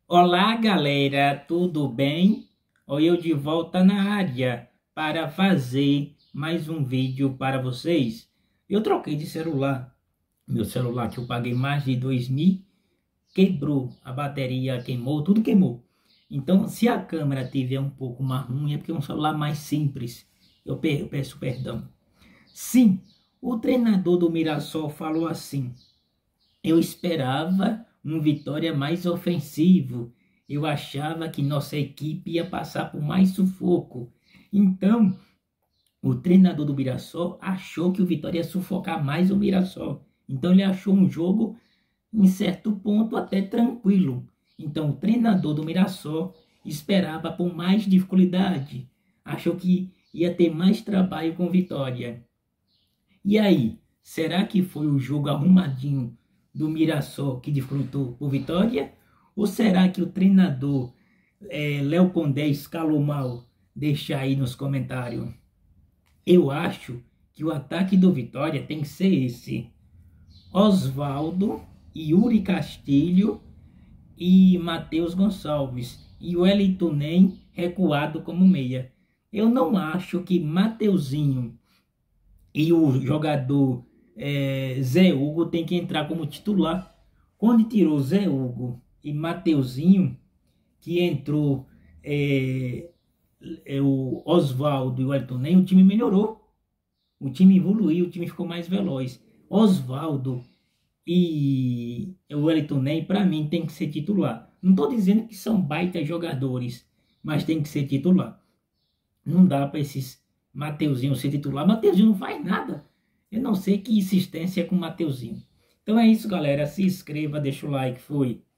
Olá, galera, tudo bem? Ou eu de volta na área para fazer mais um vídeo para vocês. Eu troquei de celular. Meu celular que eu paguei mais de 2.000 quebrou, a bateria queimou, tudo queimou. Então, se a câmera tiver um pouco mais ruim, é porque é um celular mais simples. Eu peço perdão. Sim, o treinador do Mirassol falou assim: eu esperava um Vitória mais ofensivo. Eu achava que nossa equipe ia passar por mais sufoco. Então, o treinador do Mirassol achou que o Vitória ia sufocar mais o Mirassol. Então, ele achou um jogo, em certo ponto, até tranquilo. Então, o treinador do Mirassol esperava por mais dificuldade. Achou que ia ter mais trabalho com o Vitória. E aí, será que foi o jogo arrumadinho do Mirassol que desfrutou o Vitória? Ou será que o treinador Léo Condé escalou mal? Deixa aí nos comentários. Eu acho que o ataque do Vitória tem que ser esse: Osvaldo, Yuri Castilho e Matheus Gonçalves. E o Wellington Nem recuado como meia. Eu não acho que Mateuzinho e o jogador Zé Hugo tem que entrar como titular. Quando tirou Zé Hugo e Mateuzinho, que entrou o Osvaldo e o Elton Nem, o time melhorou. O time evoluiu, o time ficou mais veloz. Osvaldo e o Wellington Nem, para mim, tem que ser titular. Não estou dizendo que são baita jogadores, mas tem que ser titular. Não dá para esses Mateuzinho ser titular. Mateuzinho não faz nada. Eu não sei que insistência é com o Mateuzinho. Então é isso, galera. Se inscreva, deixa o like. Fui.